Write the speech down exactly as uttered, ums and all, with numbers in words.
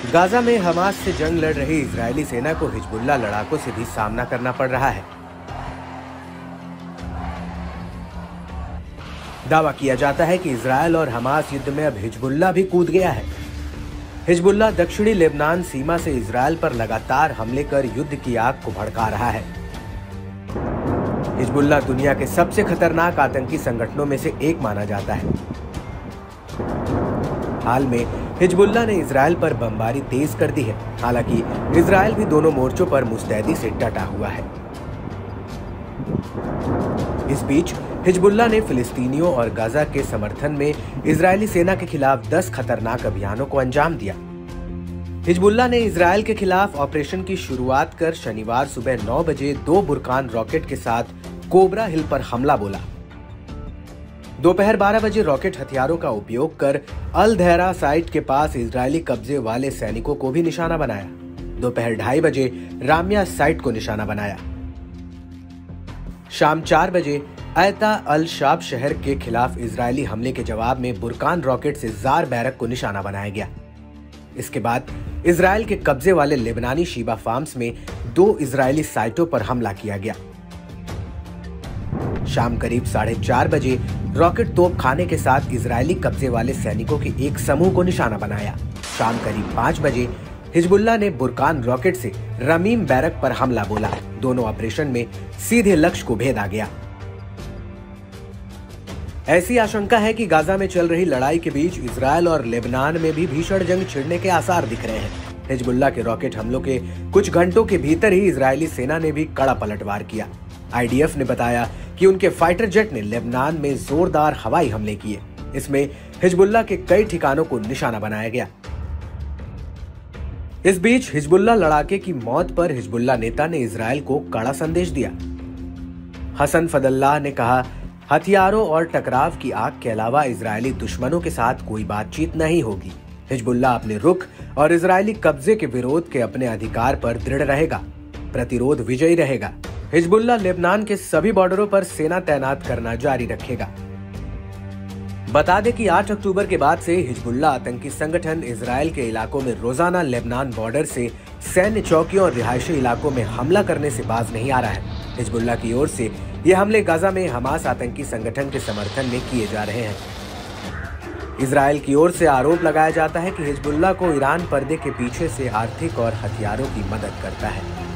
Gaza में Hamas से जंग लड़ रही इजरायली सेना को हिजबुल्ला लड़ाकों से भी सामना करना पड़ रहा है। दावा किया जाता है कि इजरायल और हमास युद्ध में अब हिजबुल्ला भी कूद गया है। हिजबुल्ला दक्षिणी लेबनान सीमा से इजरायल पर लगातार हमले कर युद्ध की आग को भड़का रहा है। हिजबुल्ला दुनिया के सबसे खतरनाक आतंकी संगठनों में से एक माना जाता है। हाल में हिजबुल्ला ने इजरायल पर बमबारी तेज कर दी है। हालांकि इजरायल भी दोनों मोर्चों पर मुस्तैदी से डटा हुआ है। इस बीच हिजबुल्ला ने फिलिस्तीनियों और गाजा के समर्थन में इजरायली सेना के खिलाफ दस खतरनाक अभियानों को अंजाम दिया। हिजबुल्ला ने इजरायल के खिलाफ ऑपरेशन की शुरुआत कर शनिवार सुबह नौ बजे दो बुरकान रॉकेट के साथ कोबरा हिल पर हमला बोला। दोपहर बारह बजे रॉकेट हथियारों का उपयोग कर अल धैरा साइट के पास इजरायली कब्जे वाले सैनिकों को भी निशाना बनाया। दोपहर ढाई बजे रामिया साइट को निशाना बनाया। शाम चार बजे अयता अल शाब शहर के खिलाफ इजरायली हमले के जवाब में बुरकान रॉकेट से जार बैरक को निशाना बनाया गया। इसके बाद इजरायल के कब्जे वाले लेबनानी शीबा फार्म्स में दो इजरायली साइटों पर हमला किया गया। शाम करीब साढ़े चार बजे रॉकेट तोप खाने के साथ इजरायली कब्जे वाले सैनिकों के एक समूह को निशाना बनाया। शाम करीब पाँच बजे हिजबुल्ला ने बुरकान रॉकेट से रमीम बैरक पर हमला बोला। दोनों ऑपरेशन में सीधे लक्ष्य को भेदा गया। ऐसी आशंका है कि गाजा में चल रही लड़ाई के बीच इजरायल और लेबनान में भी भीषण जंग छिड़ने के आसार दिख रहे हैं। हिजबुल्ला के रॉकेट हमलों के कुछ घंटों के भीतर ही इजरायली सेना ने भी कड़ा पलटवार किया। आई डी एफ ने बताया कि उनके फाइटर जेट ने लेबनान में जोरदार हवाई हमले किए। इसमें हिजबुल्ला के कई ठिकानों को निशाना बनाया गया। इस बीच हिजबुल्ला लड़ाके की मौत पर हिजबुल्ला नेता ने इजरायल को कड़ा संदेश दिया। हसन फदल्लाह ने कहा, हथियारों और टकराव की आग के अलावा इजरायली दुश्मनों के साथ कोई बातचीत नहीं होगी। हिजबुल्ला अपने रुख और इजरायली कब्जे के विरोध के अपने अधिकार पर दृढ़ रहेगा। प्रतिरोध विजयी रहेगा। हिजबुल्ला लेबनान के सभी बॉर्डरों पर सेना तैनात करना जारी रखेगा। बता दें कि आठ अक्टूबर के बाद से हिजबुल्ला आतंकी संगठन इजरायल के इलाकों में रोजाना लेबनान बॉर्डर से सैन्य चौकियों और रिहायशी इलाकों में हमला करने से बाज नहीं आ रहा है। हिजबुल्ला की ओर से ये हमले गाजा में हमास आतंकी संगठन के समर्थन में किए जा रहे हैं। इजरायल की ओर से आरोप लगाया जाता है कि हिजबुल्ला को ईरान पर्दे के पीछे से आर्थिक और हथियारों की मदद करता है।